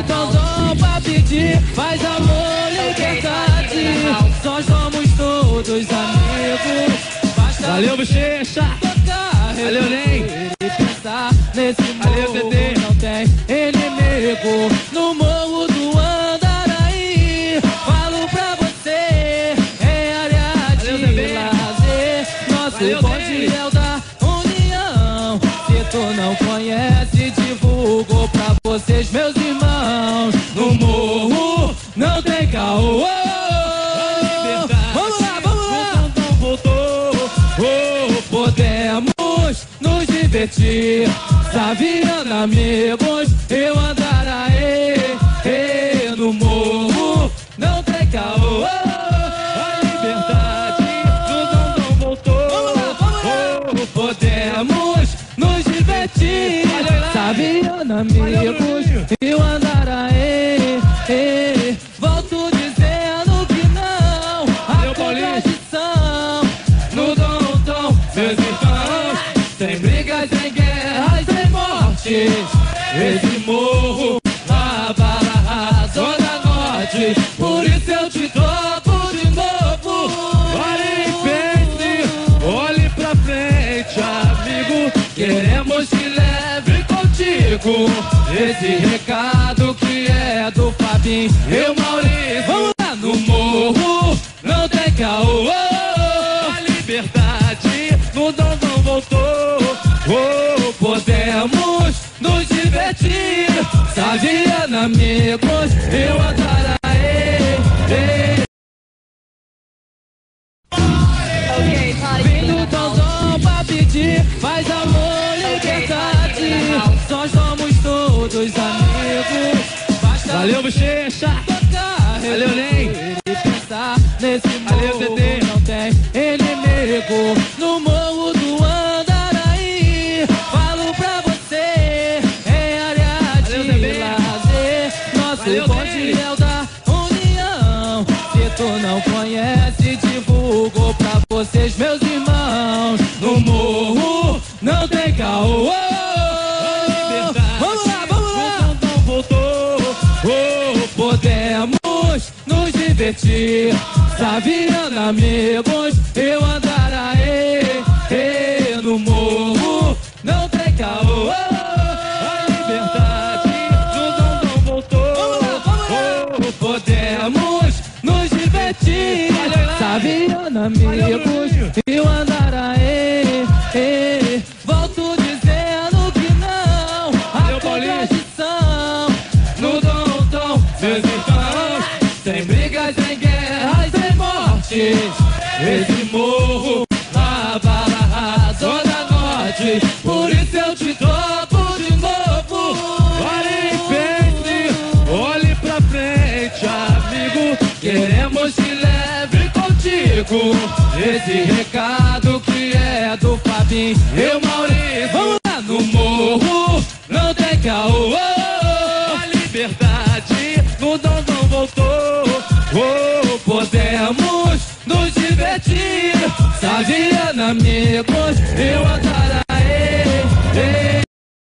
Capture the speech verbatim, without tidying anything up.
o tãozão pra pedir mais amor e liberdade. Nós somos todos amigos. Basta valeu, Bochecha. Valeu, Ney. E pensar nesse morro não tem inimigo. No morro do Andaraí, falo pra você, é área de lazer. Nosso bonde é o da união. Se tu não conhece, divulgo pra vocês, meus irmãos. No morro não tem caô. Vamos lá, vamos lá. Não voltou. Podemos nos divertir, Saviano, amigos, eu Andaraí, e no morro não tem caô. A liberdade não, não voltou. Vamos lá, vamos lá. Podemos nos divertir, Saviano, amigos, eu Andaraí, e volto dizendo que não há contradição no dom, dom, meus irmãos. Sem brigas, sem guerras, sem mortes. Esse morro, a Barra, Zona Norte. Por isso eu te toco de novo. Pare e pense, olhe pra frente, amigo. Queremos que leve contigo esse recado que é do Fabinho e o Maurício. Vamos lá, no morro não tem caô. A liberdade no dom não voltou. Oh, podemos nos divertir, Saviano, amigos, eu Andaraí. Vem do tãozão pra pedir mais amor e liberdade. Nós somos todos amigos. Basta Valeu, Bochecha. tocar, Valeu, Ney. e pensar nesse Valeu, morro Dedê. não tem inimigo. No morro do Andaraí, falo pra você, é área de lazer. Nosso Valeu, bonde Ney. é o da união. Se tu não conhece, divulgo pra vocês, meus irmãos. No morro não tem caô. Vamos lá, vamos lá. Não voltou. Podemos nos divertir, Saviano, amigos, eu Andaraí, e no morro não tem caô. A liberdade no não voltou. Vamos lá, vamos lá. Podemos nos divertir, Saviano, amigos, eu Andaraí, e volto dizendo que não há contradição no dom, dom, meus irmãos. Sem brigas, sem guerras, sem mortes. Esse morro, a Barra, Zona Norte. Por isso eu te toco de novo. Pare e pense, olhe pra frente, amigo. Queremos que leve contigo esse recado que é do Fabinho e o Maurício. Vamos lá, no morro não tem caô. A liberdade no dom não voltou. Oh, podemos nos divertir, Saviano, amigos, eu Andaraí.